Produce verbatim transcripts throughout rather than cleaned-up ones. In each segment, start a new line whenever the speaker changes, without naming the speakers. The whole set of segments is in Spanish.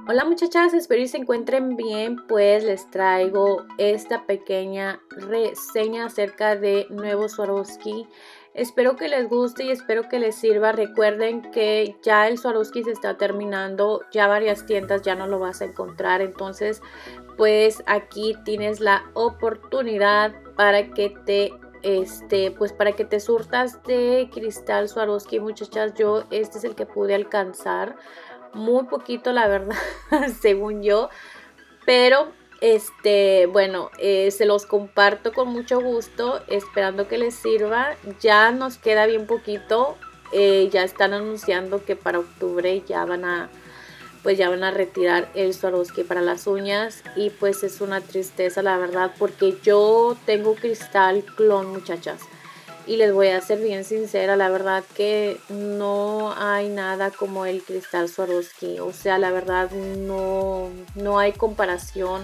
Hola muchachas, espero y se encuentren bien, pues les traigo esta pequeña reseña acerca de nuevo Swarovski. Espero que les guste y espero que les sirva. Recuerden que ya el Swarovski se está terminando, ya varias tiendas ya no lo vas a encontrar, entonces pues aquí tienes la oportunidad para que te este pues para que te surtas de cristal Swarovski. Muchachas, yo este es el que pude alcanzar, muy poquito la verdad según yo, pero este bueno, eh, se los comparto con mucho gusto, esperando que les sirva. Ya nos queda bien poquito, eh, ya están anunciando que para octubre ya van a pues ya van a retirar el Swarovski para las uñas, y pues es una tristeza la verdad, porque yo tengo cristal clon, muchachas, y les voy a ser bien sincera, la verdad que no hay nada como el cristal Swarovski. O sea, la verdad no, no hay comparación.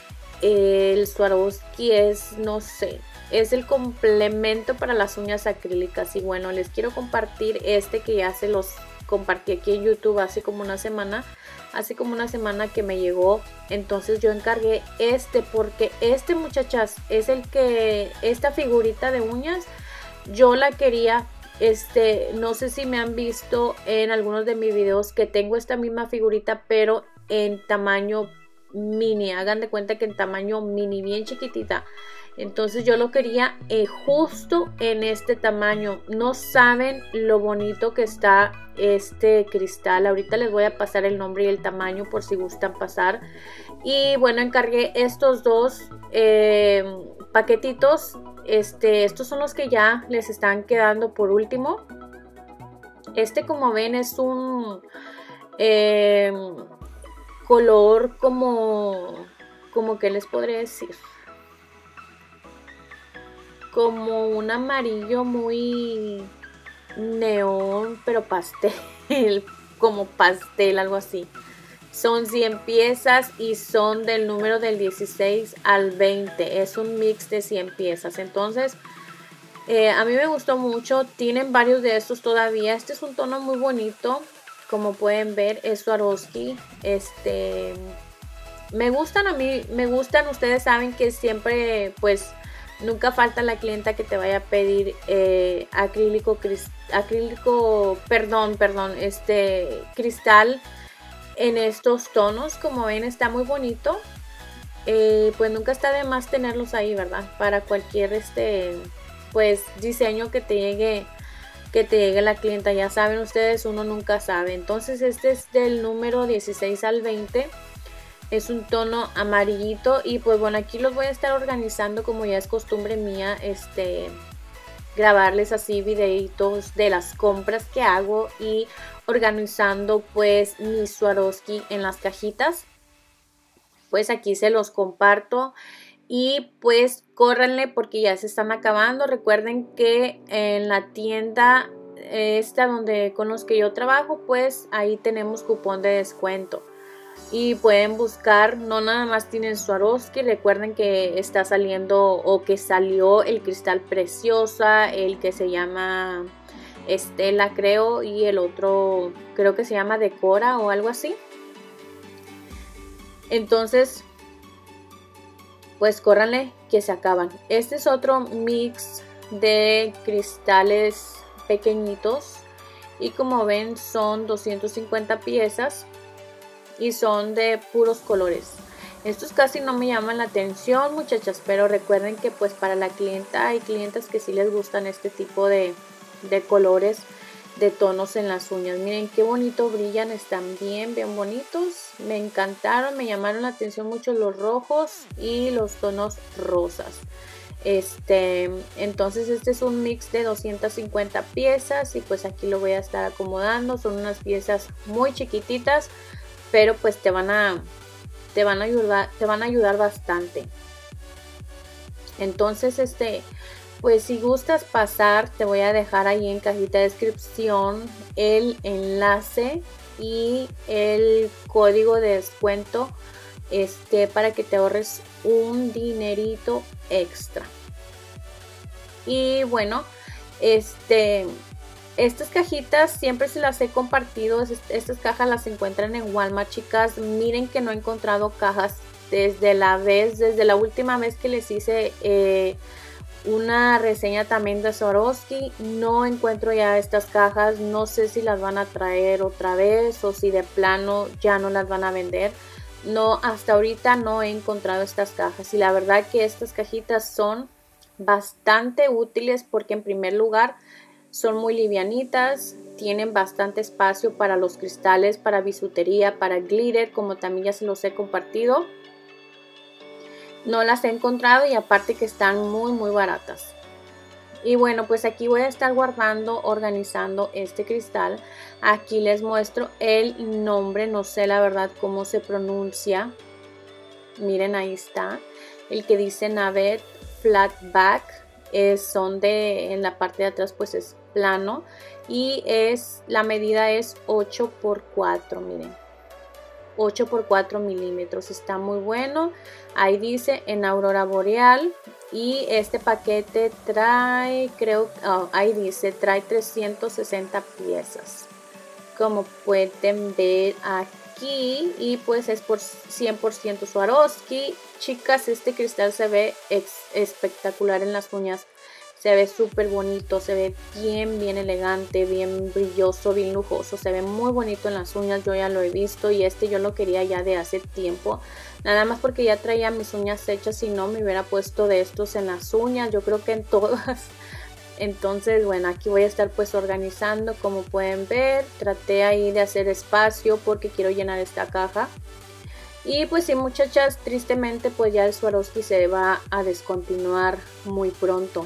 El Swarovski es, no sé, es el complemento para las uñas acrílicas. Y bueno, les quiero compartir este que ya se los compartí aquí en YouTube hace como una semana. Hace como una semana que me llegó. Entonces yo encargué este porque este, muchachas, es el que, esta figurita de uñas, yo la quería. Este, no sé si me han visto en algunos de mis videos que tengo esta misma figurita, pero en tamaño mini. Hagan de cuenta que en tamaño mini, bien chiquitita. Entonces yo lo quería eh, justo en este tamaño. No saben lo bonito que está este cristal. Ahorita les voy a pasar el nombre y el tamaño por si gustan pasar. Y bueno, encargué estos dos eh, paquetitos. Este, estos son los que ya les están quedando por último. Este, como ven, es un eh, color como, como que les podré decir, como un amarillo muy neón, pero pastel, como pastel, algo así. Son cien piezas y son del número del dieciséis al veinte. Es un mix de cien piezas. Entonces, eh, a mí me gustó mucho. Tienen varios de estos todavía. Este es un tono muy bonito. Como pueden ver, es Swarovski. Este, me gustan a mí, me gustan. Ustedes saben que siempre, pues, nunca falta la clienta que te vaya a pedir eh, acrílico, acrílico, perdón, perdón, este cristal en estos tonos. Como ven, está muy bonito. Eh, pues nunca está de más tenerlos ahí, ¿verdad? Para cualquier este, pues, diseño que te llegue, que te llegue la clienta. Ya saben ustedes, uno nunca sabe. Entonces este es del número dieciséis al veinte. Es un tono amarillito. Y pues bueno, aquí los voy a estar organizando, como ya es costumbre mía, este, grabarles así videitos de las compras que hago y organizando pues mi Swarovski en las cajitas. Pues aquí se los comparto. Y pues córranle porque ya se están acabando. Recuerden que en la tienda esta donde con los que yo trabajo, pues ahí tenemos cupón de descuento. Y pueden buscar, no nada más tienen Swarovski. Recuerden que está saliendo, o que salió, el cristal Preciosa, el que se llama Estela, creo, y el otro creo que se llama Decora o algo así. Entonces, pues córranle que se acaban. Este es otro mix de cristales pequeñitos. Y como ven, son doscientas cincuenta piezas. Y son de puros colores. Estos casi no me llaman la atención, muchachas, pero recuerden que pues para la clienta hay clientas que sí les gustan este tipo de, de colores, de tonos en las uñas. Miren qué bonito brillan, están bien, bien bonitos. Me encantaron, me llamaron la atención mucho los rojos y los tonos rosas. Este, entonces este es un mix de doscientas cincuenta piezas y pues aquí lo voy a estar acomodando. Son unas piezas muy chiquititas, pero pues te van a te van a ayudar, te van a ayudar bastante. Entonces, este, pues si gustas pasar, te voy a dejar ahí en cajita de descripción el enlace y el código de descuento, este, para que te ahorres un dinerito extra. Y bueno, este, Estas cajitas siempre se las he compartido. Estas cajas las encuentran en Walmart, chicas. Miren que no he encontrado cajas desde la vez, desde la última vez que les hice eh, una reseña también de Swarovski. No encuentro ya estas cajas. No sé si las van a traer otra vez o si de plano ya no las van a vender. No, hasta ahorita no he encontrado estas cajas. Y la verdad que estas cajitas son bastante útiles porque en primer lugar son muy livianitas, tienen bastante espacio para los cristales, para bisutería, para glitter, como también ya se los he compartido. No las he encontrado y aparte que están muy muy baratas. Y bueno, pues aquí voy a estar guardando, organizando este cristal. Aquí les muestro el nombre, no sé la verdad cómo se pronuncia. Miren, ahí está, el que dice Navet Flatback. Es, son de, en la parte de atrás pues es plano y es, la medida es ocho por cuatro, miren, ocho por cuatro milímetros, está muy bueno. Ahí dice en aurora boreal y este paquete trae, creo, oh, ahí dice, trae trescientas sesenta piezas, como pueden ver aquí, y pues es por cien por ciento Swarovski. Chicas, este cristal se ve espectacular en las uñas, se ve súper bonito, se ve bien bien elegante, bien brilloso, bien lujoso, se ve muy bonito en las uñas. Yo ya lo he visto y este yo lo quería ya de hace tiempo, nada más porque ya traía mis uñas hechas, si no me hubiera puesto de estos en las uñas, yo creo que en todas. Entonces bueno, aquí voy a estar pues organizando, como pueden ver. Traté ahí de hacer espacio porque quiero llenar esta caja. Y pues sí, muchachas, tristemente pues ya el Swarovski se va a descontinuar muy pronto.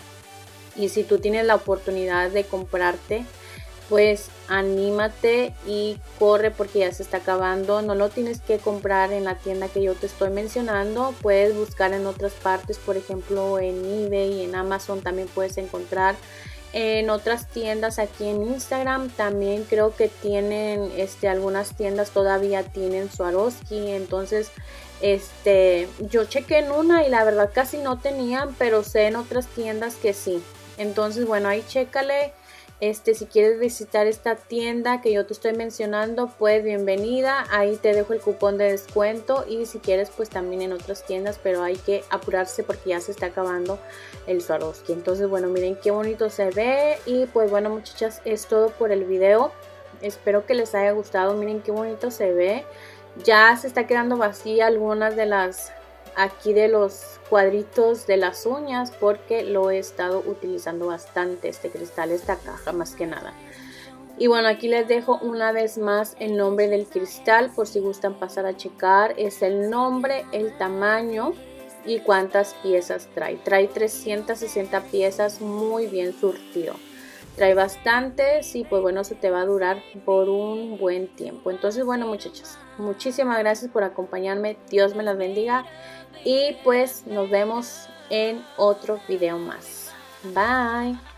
Y si tú tienes la oportunidad de comprarte, pues anímate y corre porque ya se está acabando. No lo tienes que comprar en la tienda que yo te estoy mencionando, puedes buscar en otras partes, por ejemplo en eBay y en Amazon también puedes encontrar. En otras tiendas aquí en Instagram también creo que tienen, este, algunas tiendas todavía tienen Swarovski. Entonces este, yo chequé en una y la verdad casi no tenían, pero sé en otras tiendas que sí. Entonces bueno, ahí chécale. Este, si quieres visitar esta tienda que yo te estoy mencionando, pues bienvenida. Ahí te dejo el cupón de descuento. Y si quieres, pues también en otras tiendas, pero hay que apurarse porque ya se está acabando el Swarovski. Entonces bueno, miren qué bonito se ve. Y pues bueno, muchachas, es todo por el video. Espero que les haya gustado. Miren qué bonito se ve. Ya se está quedando vacía algunas de las, aquí de los cuadritos de las uñas, porque lo he estado utilizando bastante este cristal, esta caja más que nada. Y bueno, aquí les dejo una vez más el nombre del cristal por si gustan pasar a checar. Es el nombre, el tamaño y cuántas piezas trae. Trae trescientas sesenta piezas, muy bien surtido. Trae bastantes y pues bueno, se te va a durar por un buen tiempo. Entonces bueno, muchachos, muchísimas gracias por acompañarme. Dios me las bendiga. Y pues nos vemos en otro video más. Bye.